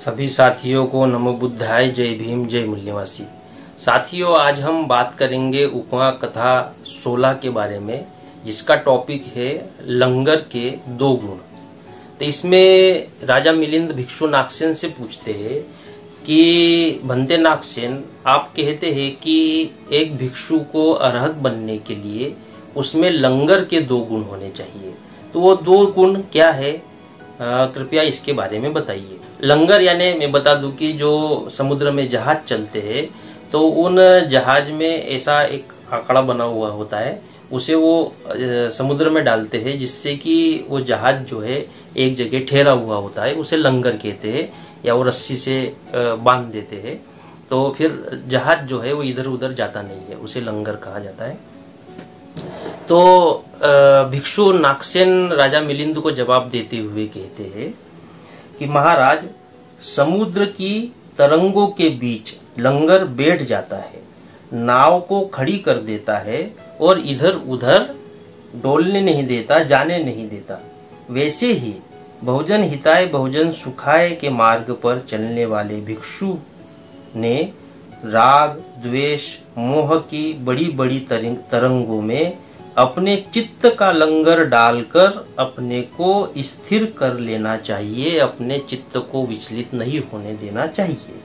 सभी साथियों को नमो बुद्धाय, जय भीम, जय मूल्यवासी। साथियों, आज हम बात करेंगे उपमा कथा 16 के बारे में, जिसका टॉपिक है लंगर के दो गुण। तो इसमें राजा मिलिंद भिक्षु नागसेन से पूछते हैं कि भंते नागसेन, आप कहते हैं कि एक भिक्षु को अरहत बनने के लिए उसमें लंगर के दो गुण होने चाहिए, तो वो दो गुण क्या है? कृपया इसके बारे में बताइए। लंगर यानी मैं बता दूं कि जो समुद्र में जहाज चलते हैं तो उन जहाज में ऐसा एक आंकड़ा बना हुआ होता है, उसे वो समुद्र में डालते हैं जिससे कि वो जहाज जो है एक जगह ठहरा हुआ होता है, उसे लंगर कहते हैं, या वो रस्सी से बांध देते हैं, तो फिर जहाज जो है वो इधर उधर जाता नहीं है, उसे लंगर कहा जाता है। तो भिक्षु नागसेन राजा मिलिंद को जवाब देते हुए कहते हैं कि महाराज, समुद्र की तरंगों के बीच लंगर बैठ जाता है, नाव को खड़ी कर देता है और इधर उधर डोलने नहीं देता, जाने नहीं देता। वैसे ही बहुजन हिताय बहुजन सुखाय के मार्ग पर चलने वाले भिक्षु ने राग द्वेष मोह की बड़ी बड़ी तरंगों में अपने चित्त का लंगर डालकर अपने को स्थिर कर लेना चाहिए, अपने चित्त को विचलित नहीं होने देना चाहिए।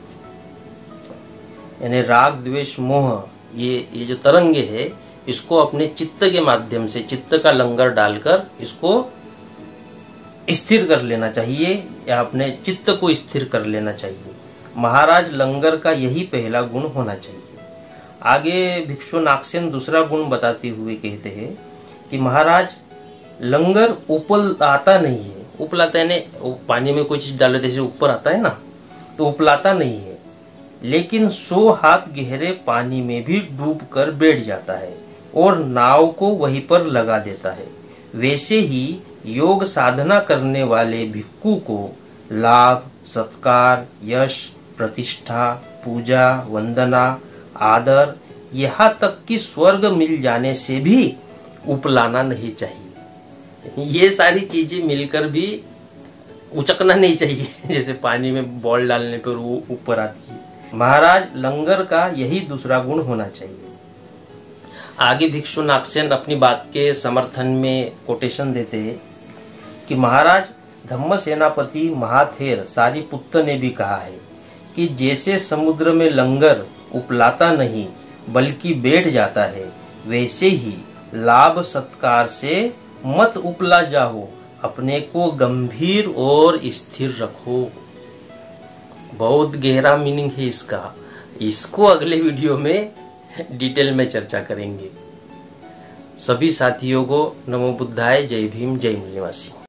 यानी राग द्वेष मोह ये जो तरंगे है, इसको अपने चित्त के माध्यम से, चित्त का लंगर डालकर इसको स्थिर कर लेना चाहिए, या अपने चित्त को स्थिर कर लेना चाहिए। महाराज, लंगर का यही पहला गुण होना चाहिए। आगे भिक्षु नागसेन दूसरा गुण बताते हुए कहते हैं कि महाराज, लंगर उपलाता नहीं है। उपलाता है पानी में कोई चीज डालो जैसे ऊपर आता है ना, तो उपलाता नहीं है, लेकिन 100 हाथ गहरे पानी में भी डूब कर बैठ जाता है और नाव को वहीं पर लगा देता है। वैसे ही योग साधना करने वाले भिक्खु को लाभ सत्कार यश प्रतिष्ठा पूजा वंदना आदर, यहाँ तक कि स्वर्ग मिल जाने से भी उपलाना नहीं चाहिए। ये सारी चीजें मिलकर भी उचकना नहीं चाहिए जैसे पानी में बॉल डालने पर वो ऊपर आती है। महाराज, लंगर का यही दूसरा गुण होना चाहिए। आगे भिक्षु नागसेन अपनी बात के समर्थन में कोटेशन देते हैं कि महाराज, धम्म सेनापति महाथेर सारिपुत्त ने भी कहा है कि जैसे समुद्र में लंगर उपलाता नहीं बल्कि बैठ जाता है, वैसे ही लाभ सत्कार से मत उपला जाओ, अपने को गंभीर और स्थिर रखो। बहुत गहरा मीनिंग है इसका, इसको अगले वीडियो में डिटेल में चर्चा करेंगे। सभी साथियों को नमो बुद्धाय, जय भीम, जय मूल्यवासी।